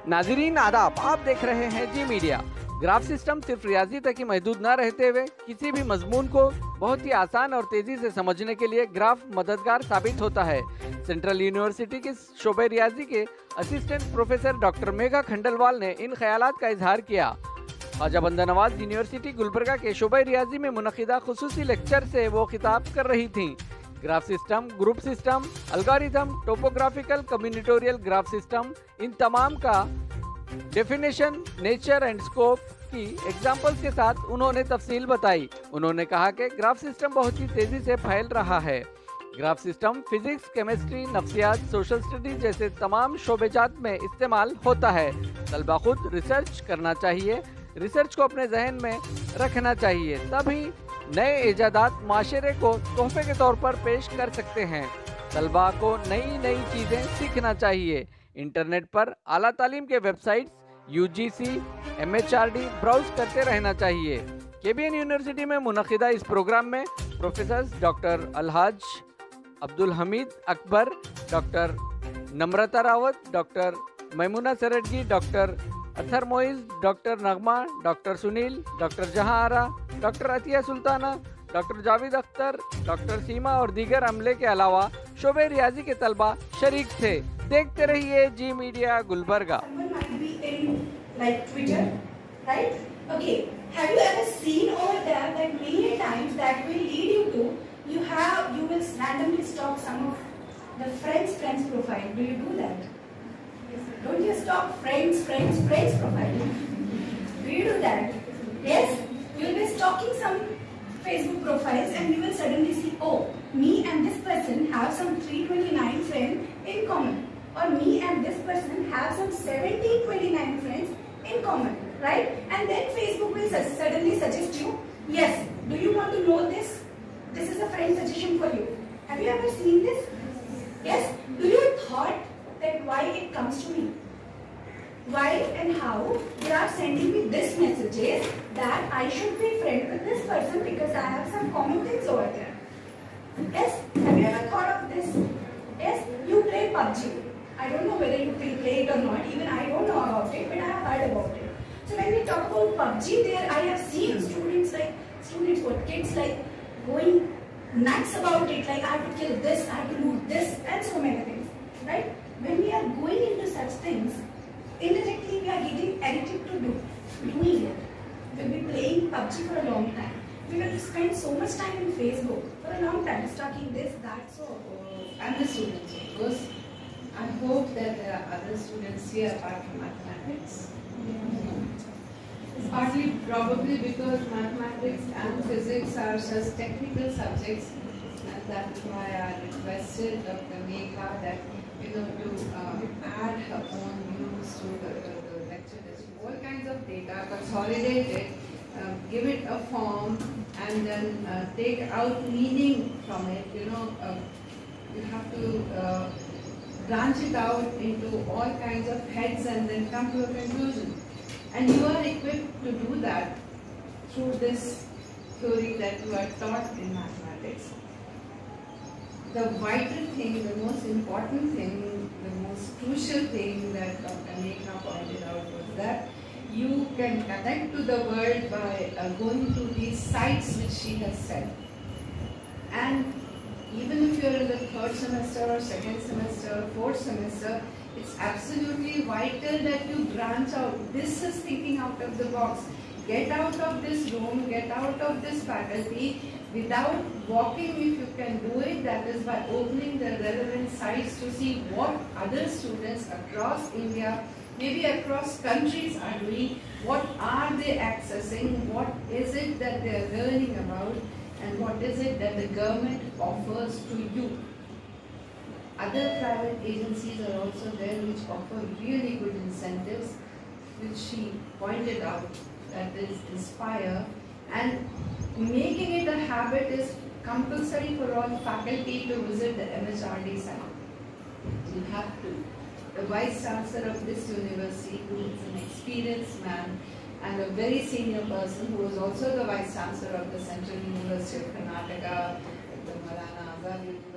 नाज़रीन आदाब, आप देख रहे हैं जी मीडिया। ग्राफ सिस्टम सिर्फ रियाजी तक ही महदूद न रहते हुए किसी भी मजमून को बहुत ही आसान और तेजी से समझने के लिए ग्राफ मददगार साबित होता है। सेंट्रल यूनिवर्सिटी के शोबे रियाजी के assistant professor doctor Megha Khandelwal ने इन ख्यालात का इजहार किया। ख्वाजा बंदा नवाज यूनिवर्सिटी गुलबर्गा के शोबे रियाजी में मुनक़िदा खुसूसी लेक्चर से वो खिताब कर रही थी। Graph system, group system, algorithm, topographical, combinatorial graph system, इन तमाम का डेफिनेशन, नेचर एंड स्कोप की एग्जाम्पल्स के साथ उन्होंने तफसील बताई। उन्होंने कहा कि ग्राफ सिस्टम बहुत ही तेजी से फैल रहा है। ग्राफ सिस्टम फिजिक्स, केमिस्ट्री, नफ्सियात, सोशल स्टडीज जैसे तमाम शोबेजात में इस्तेमाल होता है। तलबा खुद रिसर्च करना चाहिए, रिसर्च को अपने जहन में रखना चाहिए, तभी नए इजादात माशरे को तोहफे के तौर पर पेश कर सकते हैं। तलबा को नई नई चीज़ें सीखना चाहिए। इंटरनेट पर आला तालीम के वेबसाइट्स, UGC, MHRD ब्राउज करते रहना चाहिए। KBN यूनिवर्सिटी में मुनक़िदा इस प्रोग्राम में professor doctor Alhaj Abdul Hamid Akbar, doctor Namrata Rawat, doctor Maimuna Sardagi, doctor Athar Moiz, doctor Nagma, doctor Sunil, doctor Jahan Ara, doctor Atiya Sultana, doctor Javed Akhtar, doctor Seema और दीगर अमले के अलावा शोबे रियाजी के तलबा शरीक थे। देखते रहिए Zee media Gulbarga. Don't you stop friends profile? Do you do that? Yes? You'll be stalking some Facebook profiles and you will suddenly see, oh, me and this person have some 329 friends in common. Or me and this person have some 1729 friends in common. Right? And then Facebook will suddenly suggest you, yes, do you want to know this? This is a friend suggestion for you. Have you ever seen this? Yes? Do you thought that why it comes to me? Why and how they are sending me this messages that I should be friend with this person because I have some common things over there. Yes? Have you ever thought of this? Yes? You play PUBG. I don't know whether you play it or not. Even I don't know about it, but I have heard about it. So when we talk about PUBG, there I have seen kids going nuts about it. Like I have to kill this, I have to loot this, and so many things. Right? When we are going into such things, indirectly we are getting addicted to doing it. We'll be playing PUBG for a long time. We will spend so much time in Facebook for a long time, stalking this, that, so. I'm the student, of course. I hope that there are other students here apart from mathematics. It's partly probably because mathematics and physics are such technical subjects, and that is why I requested Dr. Megha that to add her own views to the lecture. There's all kinds of data, consolidate it, give it a form, and then take out meaning from it. You have to branch it out into all kinds of heads and then come to a conclusion. And you are equipped to do that through this theory that you are taught in mathematics. The vital thing, the most important thing, the most crucial thing that Dr. Megha pointed out was that you can connect to the world by going to these sites which she has said. And even if you're in the third semester or second semester or fourth semester, it's absolutely vital that you branch out. This is thinking out of the box. Get out of this room, get out of this faculty. Without walking, if you can do it, that is by opening the relevant sites to see what other students across India, maybe across countries are doing, what are they accessing, what is it that they are learning about, and what is it that the government offers to you. Other private agencies are also there which offer really good incentives, which she pointed out, that is Inspire. And making it a habit is compulsory for all faculty to visit the MHRD site. You have to. The Vice Chancellor of this university, who is an experienced man and a very senior person, who is also the Vice Chancellor of the Central University of Karnataka, the Maulana Azad